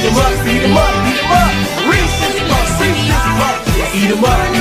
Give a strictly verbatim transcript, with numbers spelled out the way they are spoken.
Eat 'em up, beat 'em up, beat 'em up. Reese's Puffs, Reese's Puffs. Eat 'em up.